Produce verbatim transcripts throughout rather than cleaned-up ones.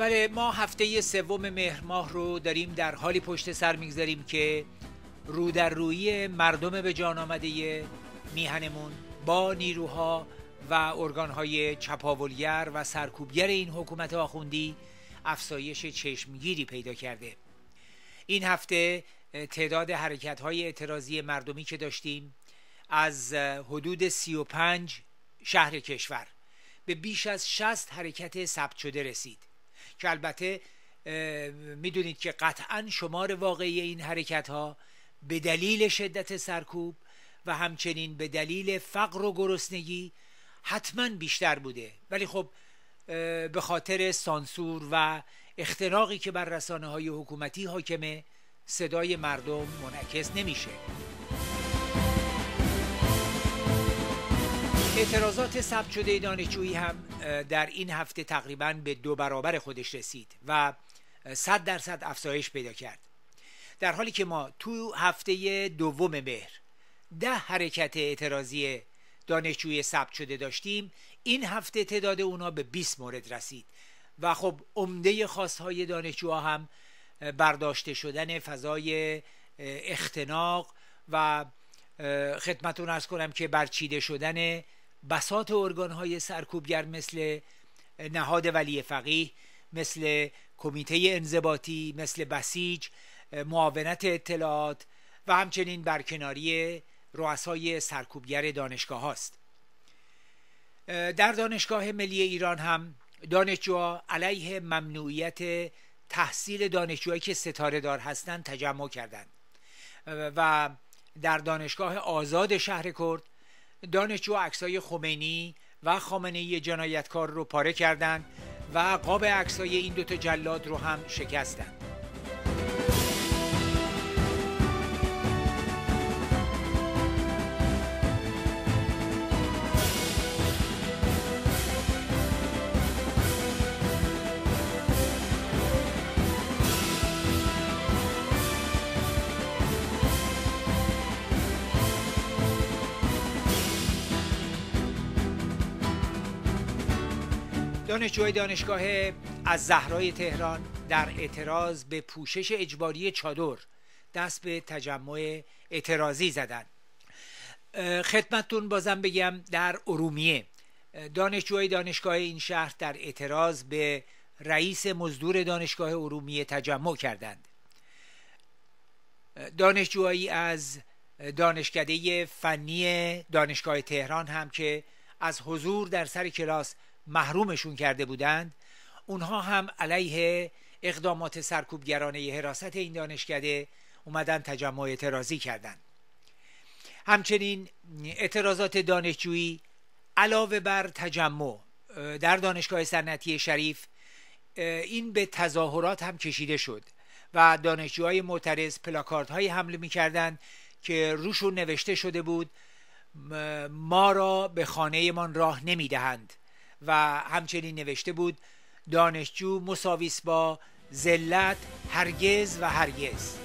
بله، ما هفته سوم مهر ماه رو داریم در حالی پشت سر میگذاریم که رو در روی مردم به جان آمده میهنمون با نیروها و ارگانهای چپاولگر و سرکوبگر این حکومت آخوندی افزایش چشمگیری پیدا کرده. این هفته تعداد حرکت‌های اعتراضی مردمی که داشتیم از حدود سی و پنج شهر کشور به بیش از شصت حرکت ثبت شده رسید که البته میدونید که قطعا شمار واقعی این حرکت ها به دلیل شدت سرکوب و همچنین به دلیل فقر و گرسنگی حتما بیشتر بوده، ولی خب به خاطر سانسور و اختراقی که بر رسانه های حکومتی حاکمه صدای مردم منعکس نمیشه. اعتراضات ثبت شده دانشجویی هم در این هفته تقریباً به دو برابر خودش رسید و صد درصد افزایش پیدا کرد، در حالی که ما تو هفته دوم مهر ده حرکت اعتراضی دانشجویی ثبت شده داشتیم. این هفته تعداد اونا به بیست مورد رسید و خب عمده خواستهای دانشجوها هم برداشته شدن فضای اختناق و خدمتتون عرض کنم که برچیده شدن بساط ارگانهای سرکوبگر مثل نهاد ولی فقیه، مثل کمیته انضباطی، مثل بسیج، معاونت اطلاعات و همچنین برکناری رؤسای سرکوبگر دانشگاه هاست. در دانشگاه ملی ایران هم دانشجوها علیه ممنوعیت تحصیل دانشجوهایی که ستاره دار هستند تجمع کردند و در دانشگاه آزاد شهر کرد دانشجو عکسای خمینی و خامنه‌ای جنایتکار رو پاره کردند و قاب عکسای این دوتا جلاد رو هم شکستند. دانشجوهای دانشگاه الزهرای تهران در اعتراض به پوشش اجباری چادر دست به تجمع اعتراضی زدند. خدمتتون بازم بگم در ارومیه دانشجوهای دانشگاه این شهر در اعتراض به رئیس مزدور دانشگاه ارومیه تجمع کردند. دانشجوهایی از دانشکده فنی دانشگاه تهران هم که از حضور در سر کلاس محرومشون کرده بودند، اونها هم علیه اقدامات سرکوبگرانه حراست این دانشکده اومدن تجمع اعتراضی کردند. همچنین اعتراضات دانشجویی علاوه بر تجمع در دانشگاه صنعتی شریف این به تظاهرات هم کشیده شد و دانشجوهای معترض پلاکاردهای حمله می‌کردند که روشون نوشته شده بود ما را به خانه من راه نمی‌دهند و همچنین نوشته بود دانشجو مساویس با ذلت هرگز و هرگز.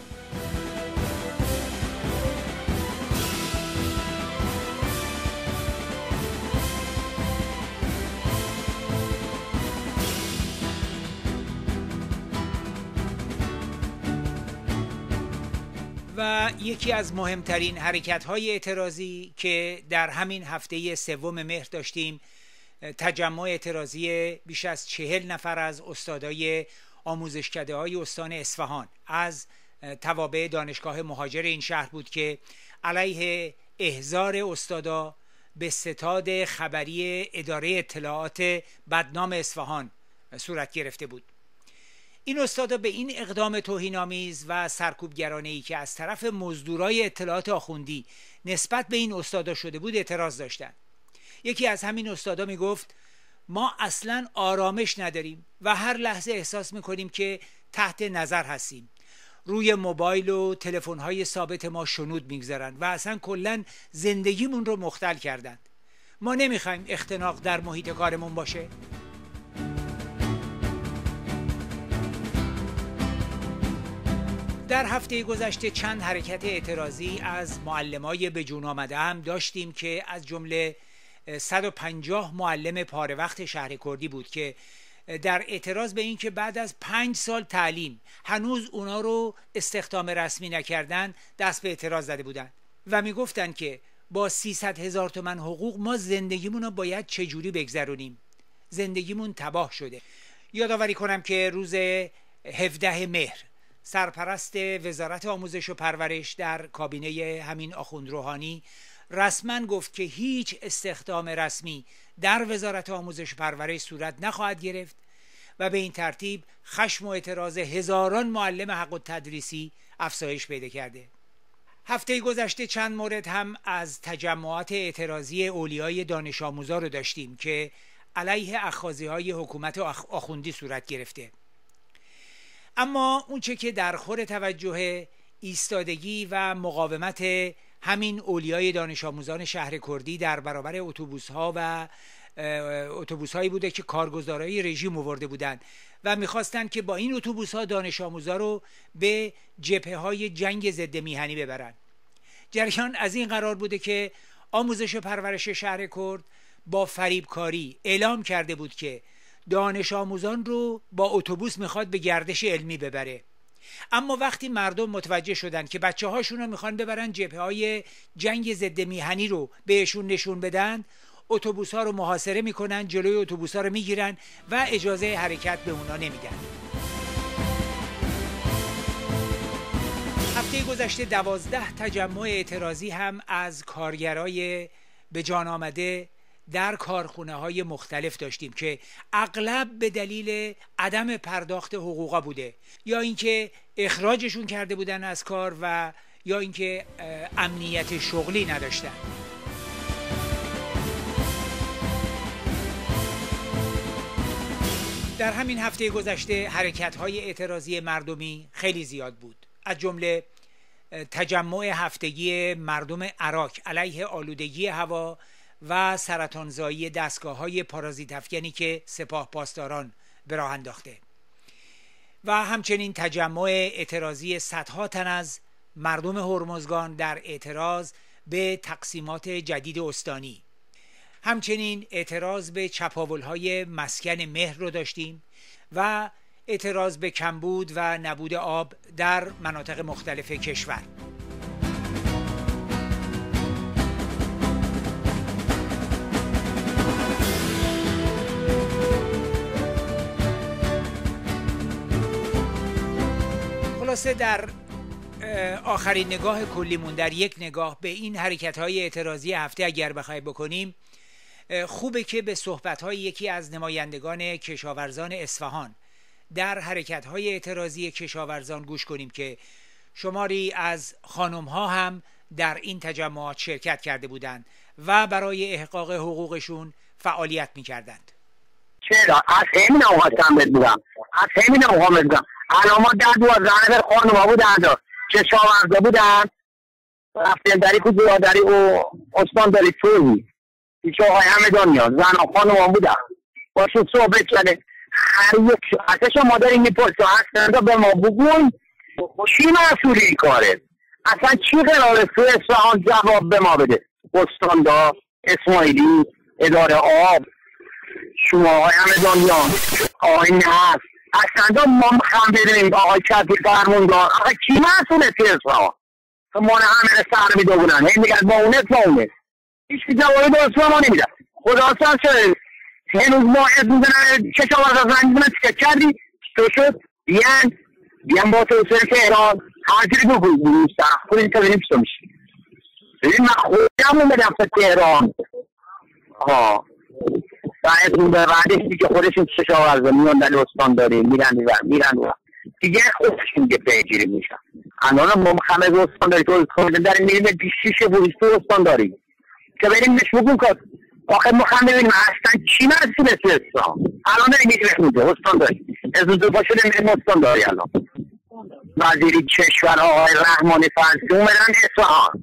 و یکی از مهمترین حرکت‌های اعتراضی که در همین هفته سوم مهر داشتیم تجمع اعتراضی بیش از چهل نفر از استادای آموزشکده های استان اصفهان از توابع دانشگاه مهاجر این شهر بود که علیه احضار استادا به ستاد خبری اداره اطلاعات بدنام اصفهان صورت گرفته بود. این استادا به این اقدام توهین‌آمیز و سرکوبگرانه‌ای که از طرف مزدورای اطلاعات آخوندی نسبت به این استادا شده بود اعتراض داشتند. یکی از همین استادا میگفت ما اصلا آرامش نداریم و هر لحظه احساس میکنیم که تحت نظر هستیم. روی موبایل و تلفن‌های ثابت ما شنود میگذارن و اصلا کلا زندگیمون رو مختل کردند. ما نمیخوایم اختناق در محیط کارمون باشه. در هفته گذشته چند حرکت اعتراضی از معلمای به جون آمده هم داشتیم که از جمله صد و پنجاه معلم پاره وقت شهر کردی بود که در اعتراض به اینکه بعد از پنج سال تعلیم هنوز اونا رو استخدام رسمی نکردن دست به اعتراض زده بودن و میگفتن که با سیصد هزار تومن حقوق ما زندگیمون رو باید چجوری بگذرونیم، زندگیمون تباه شده. یادآوری کنم که روز هفدهم مهر سرپرست وزارت آموزش و پرورش در کابینه همین آخوند روحانی رسما گفت که هیچ استخدام رسمی در وزارت آموزش و پرورش صورت نخواهد گرفت و به این ترتیب خشم و اعتراض هزاران معلم حق التدریسی افزایش پیدا کرده. هفته گذشته چند مورد هم از تجمعات اعتراضی اولیای دانش آموزا رو داشتیم که علیه اخاذی‌های حکومت آخوندی صورت گرفته. اما اونچه که در خور توجه ایستادگی و مقاومت همین اولیای دانش آموزان شهر کردی در برابر اتوبوس‌ها و اتوبوس‌هایی بوده که کارگزارای رژیم آورده بودند و می‌خواستند که با این اتوبوس‌ها دانش آموزا رو به جبهه‌های جنگ ضد میهنی ببرن. جریان از این قرار بوده که آموزش و پرورش شهر کرد با فریبکاری اعلام کرده بود که دانش آموزان رو با اتوبوس میخواد به گردش علمی ببره. اما وقتی مردم متوجه شدن که بچه هاشون رو میخوان ببرن جبهه های جنگ ضد میهنی رو بهشون نشون بدن، اتوبوس ها رو محاصره میکنن، جلوی اتوبوس ها رو میگیرن و اجازه حرکت به اونا نمیدن. هفته گذشته دوازده تجمع اعتراضی هم از کارگرای به جان آمده در کارخونه های مختلف داشتیم که اغلب به دلیل عدم پرداخت حقوقا بوده، یا اینکه اخراجشون کرده بودن از کار و یا اینکه امنیت شغلی نداشتن. در همین هفته گذشته حرکت های اعتراضی مردمی خیلی زیاد بود، از جمله تجمع هفتگی مردم عراق علیه آلودگی هوا و سرطانزایی دستگاه‌های پارازیت افکنی که سپاه پاسداران به راه انداخته و همچنین تجمع اعتراضی صدها تن از مردم هرمزگان در اعتراض به تقسیمات جدید استانی. همچنین اعتراض به چپاول‌های مسکن مهر رو داشتیم و اعتراض به کمبود و نبود آب در مناطق مختلف کشور. خلاصه در آخرین نگاه کلیمون، در یک نگاه به این حرکت‌های اعتراضی هفته اگر بخوای بکنیم، خوبه که به صحبت‌های یکی از نمایندگان کشاورزان اصفهان در حرکت‌های اعتراضی کشاورزان گوش کنیم که شماری از خانم‌ها هم در این تجمعات شرکت کرده بودند و برای احقاق حقوقشون فعالیت می‌کردند. چرا؟ از همین آقا بهت بودم از همین آقا بهت بودم الان ما در دوازده نفر خانم‌ها بودند، کشاورزا بودند، رفتن داری کجا داری و استان داری توی پیش آقای همه دنیا زن و خانم‌ها بودند باشون صحبت کرده. هر یک اصلا ما داریم میپرسیم اصلا به ما بگوین چی مسئولی این کاره، اصلا چی قراره تو اصفهان جواب به ما بده؟ استاندار، اسماعیلی، اداره آب، شما آقای همه دنیا، آقای نهست، اصلا ما میخوام بدونیم آقای کبیر فرموندار آقای کی مسئوله تو اصفهان که ما همه سر میده بودن هی میگن با اونه با اونه هیچ که جوابی درست به ما نمیدن. خدا سن شده هنوز ما از میزنن کشاورزا زنگ میزنن چه کردی تو شد بیان بیان با تو سر تهران هر جوری بگو بروستا خودی تا بینیم چطور میشه. ببین من خودم اومدم تا تهران ها باید اون به بعدش دیگه خودشون کشاورزا میان در استان داریم میرن و میرن و دیگه خودشون دیگه پیگیری میشن. الان ما همه استان داریم تو خودمون داریم میریم بیشیش بوریش تو استان داریم که بریم نش بگیم که آخه ما خواهم ببینیم اصلا چی مسئوله تو اصفهان. الان داریم میگیم اونجا استان داریم از اون دو پا شده میریم استان داری. الان وزیری کشور آقای رحمانی فرزی اومدن اصفهان،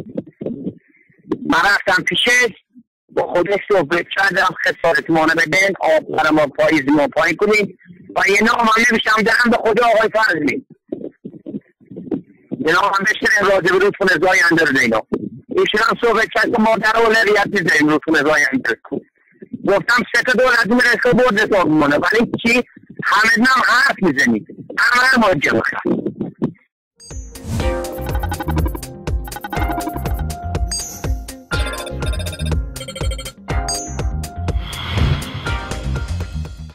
من رفتم پیشش با خودش صحبت کردم خسارت مانه بدن آب برای ما پاییز ما پایین کنیم و یه نام هم نمیشتم دارم به خود آقای فرزی یه نام هم بشترین راجع به روتون زاینده رو دینا ایشون هم صحبت کرد که ما در اولویت میذاریم روتون زاینده. گفتم سه تا دولت میرسه برد حساب میمونه، ولی چی همه هم حرف میزنید عمل مواجه بخواه.